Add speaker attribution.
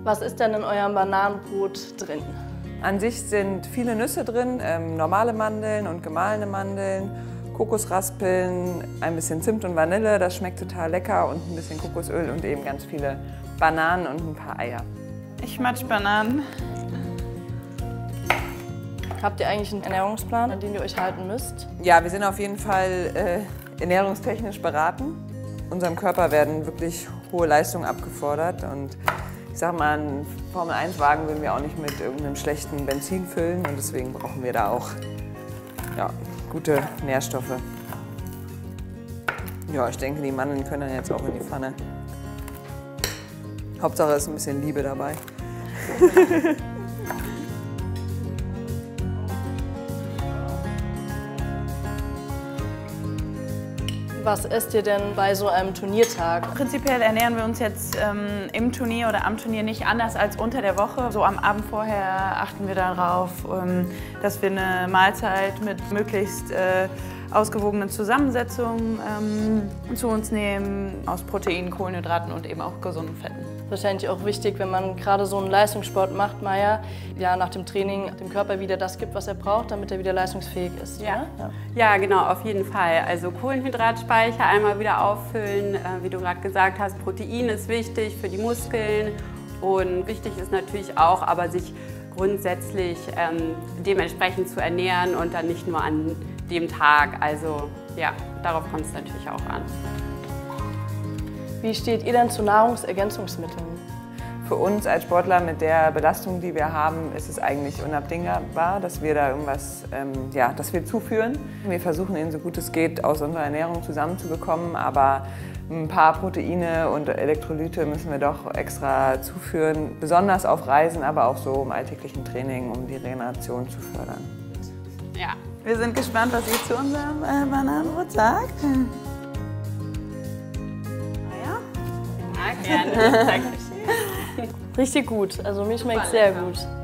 Speaker 1: Was ist denn in eurem Bananenbrot drin?
Speaker 2: An sich sind viele Nüsse drin, normale Mandeln und gemahlene Mandeln, Kokosraspeln, ein bisschen Zimt und Vanille, das schmeckt total lecker, und ein bisschen Kokosöl und eben ganz viele Bananen und ein paar Eier.
Speaker 3: Ich matsch Bananen.
Speaker 1: Habt ihr eigentlich einen Ernährungsplan, an den ihr euch halten müsst?
Speaker 2: Ja, wir sind auf jeden Fall ernährungstechnisch beraten. Unserem Körper werden wirklich hohe Leistungen abgefordert, und ich sag mal, einen Formel-1-Wagen würden wir auch nicht mit irgendeinem schlechten Benzin füllen, und deswegen brauchen wir da auch gute Nährstoffe. Ja, ich denke, die Mandeln können dann jetzt auch in die Pfanne. Hauptsache ist ein bisschen Liebe dabei.
Speaker 1: Was esst ihr denn bei so einem Turniertag?
Speaker 3: Prinzipiell ernähren wir uns jetzt im Turnier oder am Turnier nicht anders als unter der Woche. So am Abend vorher achten wir darauf, dass wir eine Mahlzeit mit möglichst ausgewogenen Zusammensetzungen zu uns nehmen, aus Proteinen, Kohlenhydraten und eben auch gesunden Fetten.
Speaker 1: Wahrscheinlich auch wichtig, wenn man gerade so einen Leistungssport macht, Maja, ja, nach dem Training dem Körper wieder das gibt, was er braucht, damit er wieder leistungsfähig ist.
Speaker 4: Ja. Ja, genau, auf jeden Fall. Also Kohlenhydratspeicher einmal wieder auffüllen, wie du gerade gesagt hast, Protein ist wichtig für die Muskeln, und wichtig ist natürlich auch, aber sich grundsätzlich dementsprechend zu ernähren und dann nicht nur an dem Tag. Also ja, darauf kommt es natürlich auch an.
Speaker 1: Wie steht ihr denn zu Nahrungsergänzungsmitteln?
Speaker 2: Für uns als Sportler mit der Belastung, die wir haben, ist es eigentlich unabdingbar, dass wir da irgendwas dass wir zuführen. Wir versuchen, ihn so gut es geht aus unserer Ernährung zusammenzubekommen, aber ein paar Proteine und Elektrolyte müssen wir doch extra zuführen, besonders auf Reisen, aber auch so im alltäglichen Training, um die Regeneration zu fördern.
Speaker 3: Ja, wir sind gespannt, was ihr zu unserem Bananenbrot sagt.
Speaker 4: Ja, gerne. Dankeschön.
Speaker 1: Richtig gut, also mir schmeckt sehr gut.